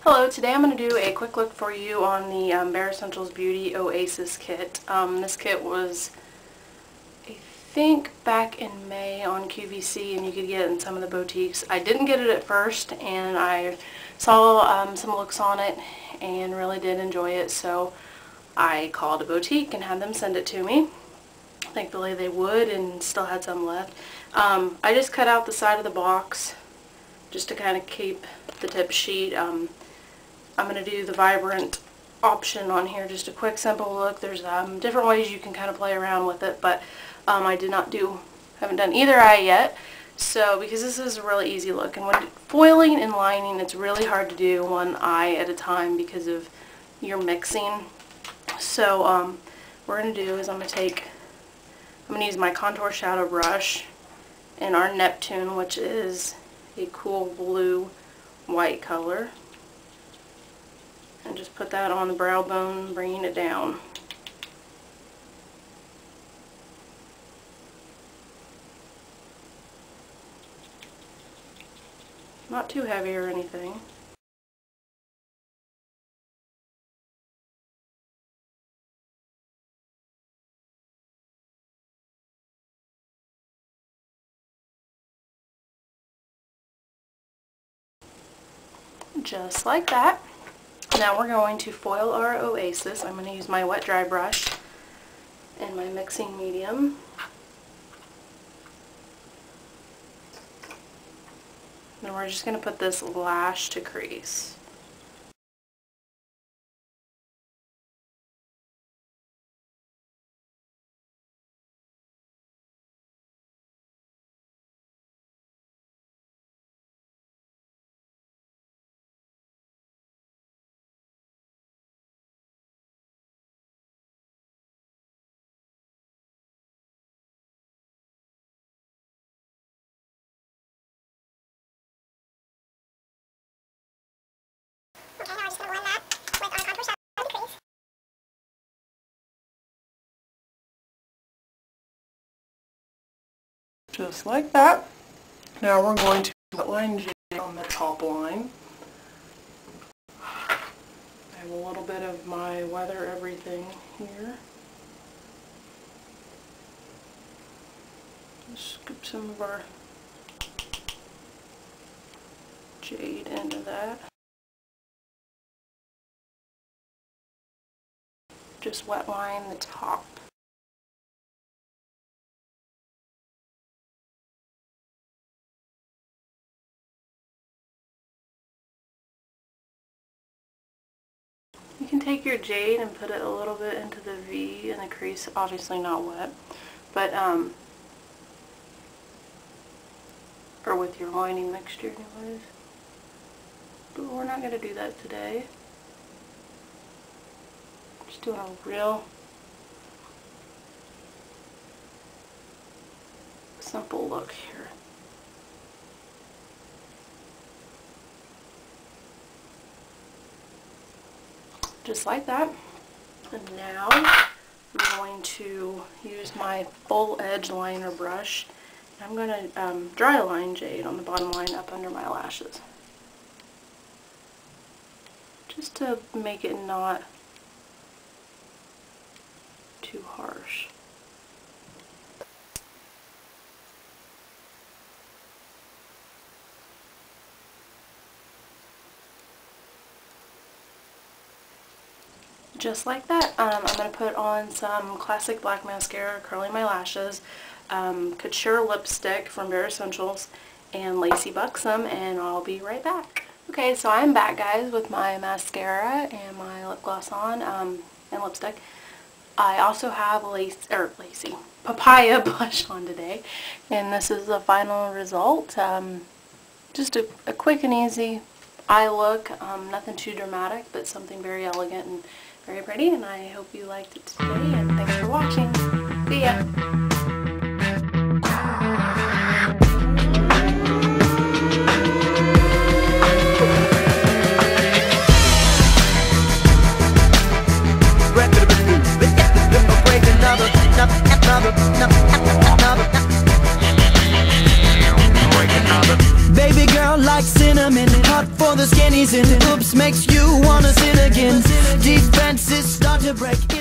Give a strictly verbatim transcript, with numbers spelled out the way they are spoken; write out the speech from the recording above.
Hello, today I'm going to do a quick look for you on the um, Bare Escentuals Beauty Oasis kit. Um, this kit was, I think, back in May on Q V C, and you could get it in some of the boutiques. I didn't get it at first, and I saw um, some looks on it and really did enjoy it, so I called a boutique and had them send it to me. Thankfully they would, and still had some left. Um, I just cut out the side of the box just to kind of keep the tip sheet. Um, I'm going to do the vibrant option on here, just a quick simple look. There's um, different ways you can kind of play around with it, but um, I did not do, haven't done either eye yet, so because this is a really easy look. And when foiling and lining, it's really hard to do one eye at a time because of your mixing. So um, what we're going to do is I'm going to take, I'm going to use my contour shadow brush in our Neptune, which is a cool blue white color. And just put that on the brow bone, bringing it down. Not too heavy or anything. Just like that. Now we're going to foil our Oasis. I'm going to use my wet dry brush and my mixing medium. And we're just going to put this lash to crease. Okay, now we're just going to blend that with our contour shadow crease. Just like that. Now we're going to outline J on the top line. I have a little bit of my Weather Everything here. Just scoop some of our jade into that. Just wet line the top. You can take your jade and put it a little bit into the V in the crease, obviously not wet, but um, or with your lining mixture anyways. But we're not going to do that today. Just doing a real simple look here. Just like that. And now I'm going to use my full edge liner brush. I'm going to um, dry line jade on the bottom line up under my lashes. Just to make it not too harsh. Just like that. Um, I'm going to put on some classic black mascara, curling my lashes, um, Couture lipstick from Bare Escentuals, and Lacy Buxom, and I'll be right back. Okay, so I'm back, guys, with my mascara and my lip gloss on, um, and lipstick. I also have lace, or lacy, papaya blush on today, and this is the final result. Um, just a, a quick and easy eye look, um, nothing too dramatic, but something very elegant and very pretty, and I hope you liked it today, and thanks for watching. See ya! Baby girl like cinnamon, hot for the skinny sneezing. Oops makes you wanna sin again. Defenses start to break.